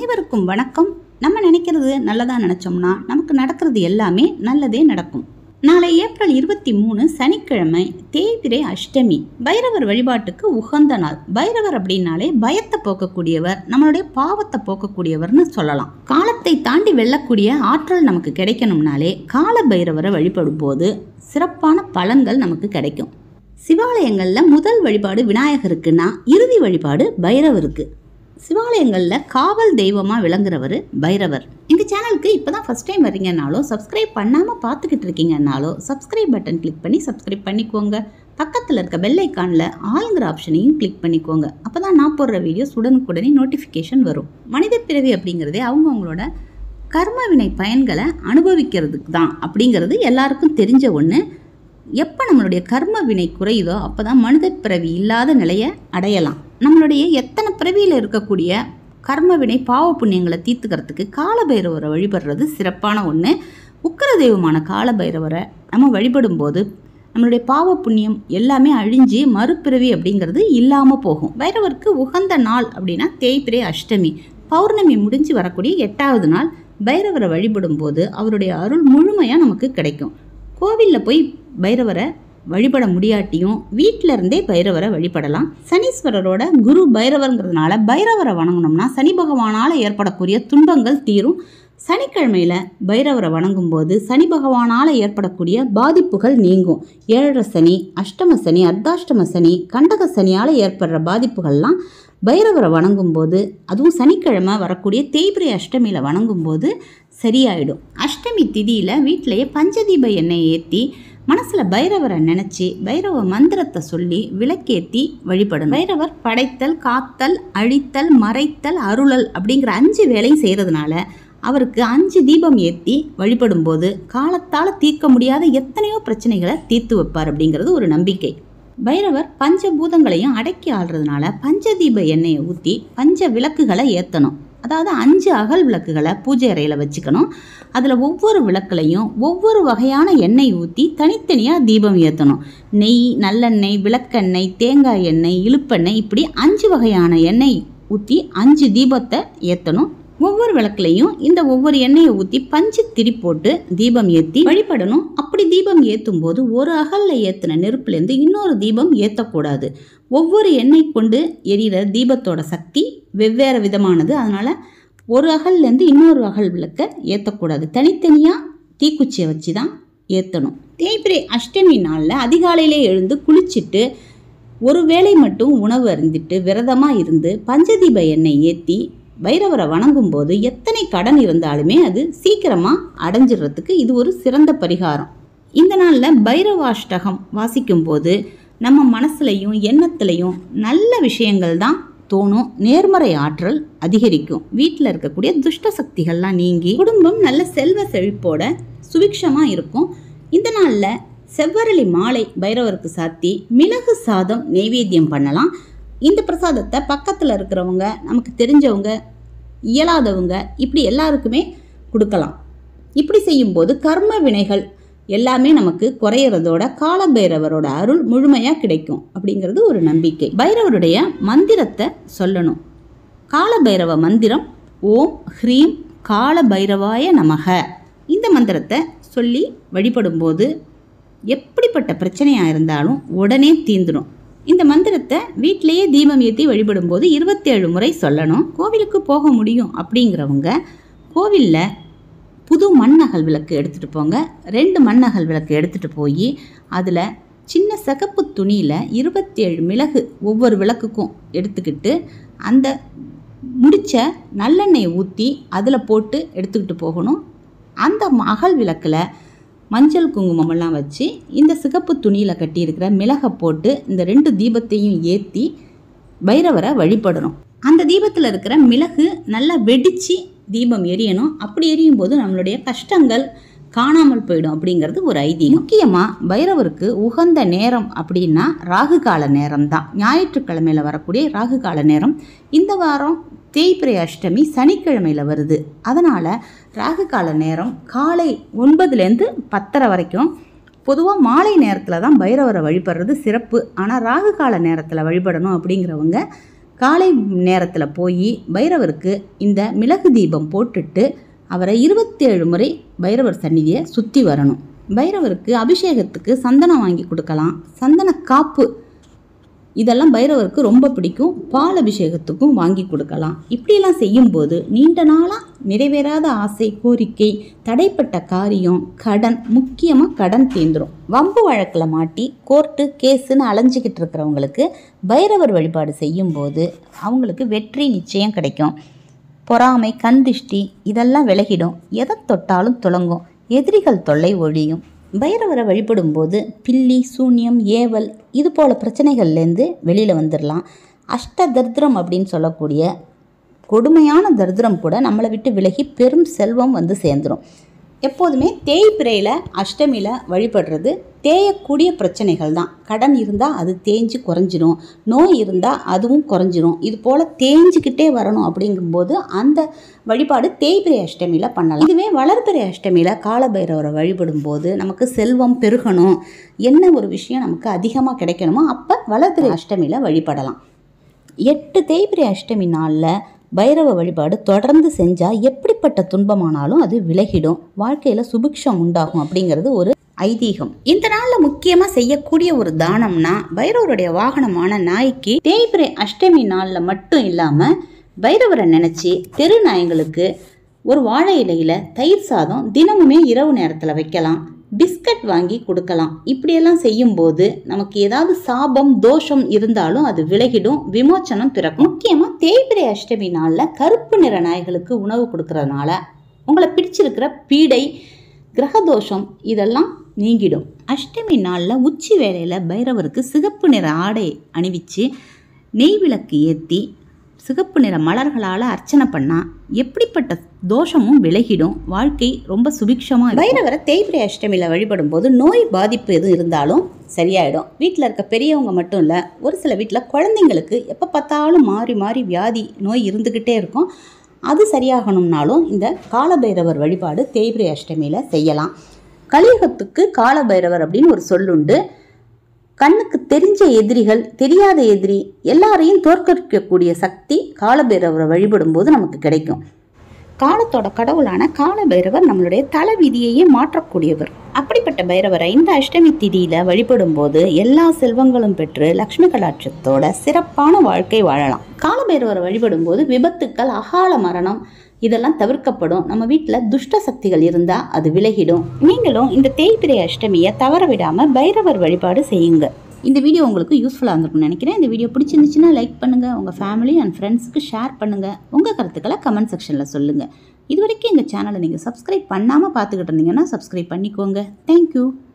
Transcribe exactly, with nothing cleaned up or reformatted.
அனைவருக்கும் வணக்கம். நம்ம நினைக்கிறது நல்லதா நினைச்சோம்னா நமக்கு நடக்கிறது எல்லாமே நல்லதே நடக்கும். நாளை ஏப்ரல் இருபத்தி மூணு சனிக்கிழமை தேய்பிரை அஷ்டமி. பைரவர் வழிபாட்டுக்கு உகந்த நாள். பைரவர் அப்படின்னாலே பயத்தை போக்கக்கூடியவர், நம்மளுடைய பாவத்தை போக்கக்கூடியவர்னு சொல்லலாம். காலத்தை தாண்டி வெல்லக்கூடிய ஆற்றல் நமக்கு கிடைக்கணும்னாலே கால பைரவரை வழிபடும் போது சிறப்பான பலன்கள் நமக்கு கிடைக்கும். சிவாலயங்களில் முதல் வழிபாடு விநாயகருக்குன்னா இறுதி வழிபாடு பைரவருக்கு. சிவாலயங்களில் காவல் தெய்வமாக விளங்குறவர் பைரவர். எங்கள் சேனலுக்கு இப்போ தான் ஃபஸ்ட் டைம் வரீங்கன்னாலோ சப்ஸ்கிரைப் பண்ணாமல் பார்த்துக்கிட்டு இருக்கீங்கன்னாலோ சப்ஸ்கிரைப் பட்டன் கிளிக் பண்ணி சப்ஸ்கிரைப் பண்ணிக்கோங்க. பக்கத்தில் இருக்க பெல் ஐக்கானில் ஆளுங்கிற ஆப்ஷனையும் கிளிக் பண்ணிக்கோங்க. அப்போ தான் நான் போடுற வீடியோஸ் உடனுக்குடனே நோட்டிஃபிகேஷன் வரும். மனித பிறவி அப்படிங்கிறதே அவங்கவுங்களோட கர்மவினை பயன்களை அனுபவிக்கிறதுக்கு தான் அப்படிங்கிறது எல்லாருக்கும் தெரிஞ்ச ஒன்று. எப்போ நம்மளுடைய கர்ம வினை குறையுதோ அப்போ தான் மனித பிறவி இல்லாத நிலையை அடையலாம். நம்மளுடைய எத்தனை பிறவியில் இருக்கக்கூடிய கர்ம வினை பாவ புண்ணியங்களை தீர்த்துக்கிறதுக்கு காலபைரவரை வழிபடுறது சிறப்பான ஒன்று. உக்கிர தெய்வமான காலபைரவரை நம்ம வழிபடும் போது நம்மளுடைய பாவ புண்ணியம் எல்லாமே அழிஞ்சு மறுபிறவி அப்படிங்கிறது இல்லாமல் போகும். பைரவருக்கு உகந்த நாள் அப்படின்னா தேய்பிரை அஷ்டமி. பௌர்ணமி முடிஞ்சு வரக்கூடிய எட்டாவது நாள் பைரவரை வழிபடும் போது அவருடைய அருள் முழுமையாக நமக்கு கிடைக்கும். கோவிலில் போய் பைரவரை வழிபட முடியாட்டியும் வீட்டில இருந்தே பைரவரை வழிபடலாம். சனீஸ்வரரோட குரு பைரவர்ங்கிறதுனால பைரவரை வணங்கணும்னா சனி பகவானால் ஏற்படக்கூடிய துன்பங்கள் தீரும். சனிக்கிழமையில பைரவரை வணங்கும் போது சனி பகவானால் ஏற்படக்கூடிய பாதிப்புகள் நீங்கும். ஏழரை சனி, அஷ்டம சனி, அர்த்தாஷ்டம சனி, கண்டக சனியால் ஏற்படுற பாதிப்புகள்லாம் பைரவரை வணங்கும் போது, அதுவும் சனிக்கிழமை வரக்கூடிய தேய்பிரை அஷ்டமியில் வணங்கும் போது சரியாயிடும். அஷ்டமி திதியில் வீட்டிலேயே பஞ்சதீப எண்ணெய் ஏற்றி மனசில் பைரவரை நினச்சி பைரவ மந்திரத்தை சொல்லி விளக்கேற்றி வழிபடும். பைரவர் படைத்தல், காத்தல், அழித்தல், மறைத்தல், அருளல் அப்படிங்கிற அஞ்சு வேலையும் செய்கிறதுனால அவருக்கு அஞ்சு தீபம் ஏற்றி வழிபடும் போது காலத்தால் தீர்க்க முடியாத எத்தனையோ பிரச்சனைகளை தீர்த்து வைப்பார் அப்படிங்கிறது ஒரு நம்பிக்கை. பைரவர் பஞ்சபூதங்களையும் அடக்கி ஆள்றதுனால பஞ்சதீப எண்ணெயை ஊற்றி பஞ்ச விளக்குகளை ஏற்றணும். அதாவது அஞ்சு அகல் விளக்குகளை பூஜை அறையில் வச்சுக்கணும். அதில் ஒவ்வொரு விளக்குலையும் ஒவ்வொரு வகையான எண்ணெய் ஊற்றி தனித்தனியாக தீபம் ஏற்றணும். நெய், நல்லெண்ணெய், விளக்கெண்ணெய், தேங்காய் எண்ணெய், இழுப்பெண்ணெய், இப்படி அஞ்சு வகையான எண்ணெய் ஊற்றி அஞ்சு தீபத்தை ஏற்றணும். ஒவ்வொரு விளக்குலையும் இந்த ஒவ்வொரு எண்ணெயை ஊற்றி பஞ்சு திரி போட்டு தீபம் ஏற்றி வழிபடணும். அப்படி தீபம் ஏற்றும் போது ஒரு அகலில் ஏற்றின நெருப்புலேருந்து இன்னொரு தீபம் ஏற்றக்கூடாது. ஒவ்வொரு எண்ணெய் கொண்டு எரிகிற தீபத்தோட சக்தி வெவ்வேறு விதமானது. அதனால் ஒரு அகல்லேருந்து இன்னொரு அகல் விளக்க ஏற்றக்கூடாது. தனித்தனியாக தீக்குச்சியை வச்சு தான் ஏற்றணும். தேய்பிரை அஷ்டமி நாளில் அதிகாலையிலே எழுந்து குளிச்சுட்டு ஒரு வேளை மட்டும் உணவு அருந்திட்டு விரதமாக இருந்து பஞ்சதீப எண்ணெய் ஏற்றி பைரவரை வணங்கும் போது எத்தனை கடன் இருந்தாலுமே அது சீக்கிரமாக அடைஞ்சிடுறதுக்கு இது ஒரு சிறந்த பரிகாரம். இந்த நாளில் பைரவாஷ்டகம் வாசிக்கும் போது நம்ம மனசுலையும் எண்ணத்துலையும் நல்ல விஷயங்கள் தான் தோணும். நேர்மறை ஆற்றல் அதிகரிக்கும். வீட்டில் இருக்கக்கூடிய துஷ்ட சக்திகள்லாம் நீங்கி குடும்பம் நல்ல செல்வ செழிப்போட சுபிக்ஷமாக இருக்கும். இந்த நாளில் செவ்வரளி மாலை பைரவருக்கு சாத்தி மிளகு சாதம் நெய்வேத்தியம் பண்ணலாம். இந்த பிரசாதத்தை பக்கத்தில் இருக்கிறவங்க, நமக்கு தெரிஞ்சவங்க, இயலாதவங்க, இப்படி எல்லாருக்குமே கொடுக்கலாம். இப்படி செய்யும்போது கர்ம வினைகள் எல்லாமே நமக்கு குறையிறதோட காலபைரவரோட அருள் முழுமையாக கிடைக்கும் அப்படிங்கிறது ஒரு நம்பிக்கை. பைரவருடைய மந்திரத்தை சொல்லணும். காலபைரவ மந்திரம் ஓம் ஹ்ரீம் காலபைரவாய நமக. இந்த மந்திரத்தை சொல்லி வழிபடும் போது எப்படிப்பட்ட பிரச்சனையாக இருந்தாலும் உடனே தீந்துடும். இந்த மந்திரத்தை வீட்டிலேயே தீபம் ஏற்றி வழிபடும் போது இருபத்தேழு முறை சொல்லணும். கோவிலுக்கு போக முடியும் அப்படிங்கிறவங்க கோவிலில் புது மண்ணகல் விளக்கு எடுத்துகிட்டு போங்க. ரெண்டு மண்ணகல் விளக்கு எடுத்துகிட்டு போய் அதில் சின்ன சிகப்பு துணியில் இருபத்தேழு மிளகு ஒவ்வொரு விளக்குக்கும் எடுத்துக்கிட்டு அந்த முடிச்ச நல்லெண்ணெயை ஊற்றி அதில் போட்டு எடுத்துக்கிட்டு போகணும். அந்த அகல் விளக்கில் மஞ்சள் குங்குமமெல்லாம் வச்சு இந்த சிகப்பு துணியில் கட்டியிருக்கிற மிளகை போட்டு இந்த ரெண்டு தீபத்தையும் ஏற்றி பைரவரை வழிபடணும். அந்த தீபத்தில் இருக்கிற மிளகு நல்லா வெடித்து தீபம் எரியணும். அப்படி எரியும் போது நம்மளுடைய கஷ்டங்கள் காணாமல் போயிடும் அப்படிங்கிறது ஒரு ஐதீகம். முக்கியமாக பைரவருக்கு உகந்த நேரம் அப்படின்னா ராகு கால நேரம் தான். ஞாயிற்றுக்கிழமையில் வரக்கூடிய ராகு கால நேரம். இந்த வாரம் தேய்பிரை அஷ்டமி சனிக்கிழமையில் வருது. அதனால் ராகு கால நேரம் காலை ஒன்பதுலேருந்து பத்தரை வரைக்கும். பொதுவாக மாலை நேரத்தில் தான் பைரவரை வழிபடுறது சிறப்பு. ஆனால் ராகு கால நேரத்தில் வழிபடணும் அப்படிங்கிறவங்க காலை நேரத்தில் போய் பைரவருக்கு இந்த மிளகு தீபம் போட்டுட்டு அவரை இருபத்தி ஏழு முறை பைரவர் சந்நிதியை சுற்றி வரணும். பைரவருக்கு அபிஷேகத்துக்கு சந்தனம் வாங்கி கொடுக்கலாம். சந்தன காப்பு இதெல்லாம் பைரவருக்கு ரொம்ப பிடிக்கும். பால் அபிஷேகத்துக்கும் வாங்கி கொடுக்கலாம். இப்படியெல்லாம் செய்யும்போது நீண்ட நாளாக நிறைவேறாத ஆசை, கோரிக்கை, தடைப்பட்ட காரியம், கடன், முக்கியமாக கடன் தீர்ந்துடும். வம்பு வழக்கில் மாட்டி கோர்ட்டு கேஸுன்னு அலைஞ்சிக்கிட்டு இருக்கிறவங்களுக்கு பைரவர் வழிபாடு செய்யும்போது அவங்களுக்கு வெற்றி நிச்சயம் கிடைக்கும். பொறாமை, கந்திஷ்டி இதெல்லாம் விலகிடும். எதை தொட்டாலும் துலங்கும். எதிரிகள் தொல்லை ஒழியும். பைரவரை வழிபடும் போது பில்லி, சூன்யம், ஏவல் இது போல் பிரச்சனைகள்லேருந்து வெளியில் வந்துடலாம். அஷ்ட தரித்திரம் அப்படின்னு சொல்லக்கூடிய கொடுமையான தரித்திரம் கூட நம்மளை விட்டு விலகி பெரும் செல்வம் வந்து சேர்ந்துடும். எப்போதுமே தேய்பிரையில் அஷ்டமியில் வழிபடுறது தேயக்கூடிய பிரச்சனைகள் தான். கடன் இருந்தால் அது தேஞ்சு குறைஞ்சிரும். நோய் இருந்தால் அதுவும் குறைஞ்சிரும். இது போல் தேஞ்சிக்கிட்டே வரணும். அப்படிங்கும்போது அந்த வழிபாடு தேய்பிரை அஷ்டமியில் பண்ணலாம். இதுவே வளர்பிறை அஷ்டமியில் காலபைரவரை வழிபடும் போது நமக்கு செல்வம் பெருகணும், என்ன ஒரு விஷயம் நமக்கு அதிகமாக கிடைக்கணுமோ அப்போ வளர்பிறை அஷ்டமியில் வழிபடலாம். எட்டு தேய்பிரை அஷ்டமி நாளில் பைரவ வழிபாடு தொடர்ந்து செஞ்சால் எப்படிப்பட்ட துன்பமானாலும் அது விலகிடும். வாழ்க்கையில் சுபிக்ஷம் உண்டாகும் அப்படிங்கிறது ஒரு ஐதீகம். இந்த நாளில் முக்கியமாக செய்யக்கூடிய ஒரு தானம்னா பைரவருடைய வாகனமான நாய்க்கு தேய்பிரை அஷ்டமி நாளில் மட்டும் இல்லாமல் பைரவரை நினச்சி தெரு நாய்களுக்கு ஒரு வாழை இலையில் தயிர் சாதம் தினமுமே இரவு நேரத்தில் வைக்கலாம். பிஸ்கட் வாங்கி கொடுக்கலாம். இப்படியெல்லாம் செய்யும்போது நமக்கு ஏதாவது சாபம், தோஷம் இருந்தாலும் அது விலகிடும், விமோச்சனம் பிறக்கும். முக்கியமாக தேய்பிரை அஷ்டமி நாளில் கருப்பு நிற நாய்களுக்கு உணவு கொடுக்கறதுனால உங்களை பிடிச்சிருக்கிற பீடை, கிரகதோஷம் இதெல்லாம் நீங்கிடும். அஷ்டமி நாளில் உச்சி வேளையில் பைரவருக்கு சிகப்பு நிற ஆடை அணிவிச்சு நெய் விளக்கு ஏற்றி சிகப்பு நிற மலர்களால் அர்ச்சனை பண்ணால் எப்படிப்பட்ட தோஷமும் விலகிடும். வாழ்க்கை ரொம்ப சுபிக்ஷமாக. பைரவரை தேய்பிரை அஷ்டமியில் வழிபடும் போது நோய் பாதிப்பு எதுவும் இருந்தாலும் சரியாயிடும். வீட்டில் இருக்க பெரியவங்க மட்டும் இல்லை, ஒரு சில வீட்டில் குழந்தைங்களுக்கு எப்போ பார்த்தாலும் மாறி மாறி வியாதி, நோய் இருந்துக்கிட்டே இருக்கும். அது சரியாகணும்னாலும் இந்த காலபைரவர் வழிபாடு தேய்பிரை அஷ்டமியில் செய்யலாம். கலியுகத்துக்கு காலபைரவர் அப்படின்னு ஒரு சொல்லுண்டு. கண்ணுக்கு தெரிஞ்ச எதிரிகள், தெரியாத எதிரி எல்லாரையும் தோற்கடிக்கக்கூடிய சக்தி காலபைரவரை வழிபடும் போது நமக்கு கிடைக்கும். காலத்தோட கடவுளான காலபைரவர் நம்மளுடைய தலை விதியையே மாற்றக்கூடியவர். அப்படிப்பட்ட பைரவரை இந்த அஷ்டமி திதியில வழிபடும் போது எல்லா செல்வங்களும் பெற்று லக்ஷ்மி கடாட்சத்தோட சிறப்பான வாழ்க்கை வாழலாம். காலபைரவரை வழிபடும் போது விபத்துக்கள், அகால மரணம் இதெல்லாம் தவிர்க்கப்படும். நம்ம வீட்டில் துஷ்ட சக்திகள் இருந்தால் அது விலகிடும். நீங்களும் இந்த தேய்பிரை அஷ்டமியை தவற விடாமல் பைரவர் வழிபாடு செய்யுங்க. இந்த வீடியோ உங்களுக்கு யூஸ்ஃபுல்லாக இருந்திருக்கும்னு நினைக்கிறேன். இந்த வீடியோ பிடிச்சிருந்துச்சுன்னா லைக் பண்ணுங்கள், உங்கள் ஃபேமிலி அண்ட் ஃப்ரெண்ட்ஸுக்கு ஷேர் பண்ணுங்கள், உங்கள் கருத்துக்களை கமெண்ட் செக்ஷனில் சொல்லுங்கள். இது வரைக்கும் எங்கள் சேனலை நீங்கள் சப்ஸ்கிரைப் பண்ணாமல் பார்த்துக்கிட்டு இருந்தீங்கன்னா சப்ஸ்கிரைப் பண்ணிக்கோங்க. தேங்க்யூ.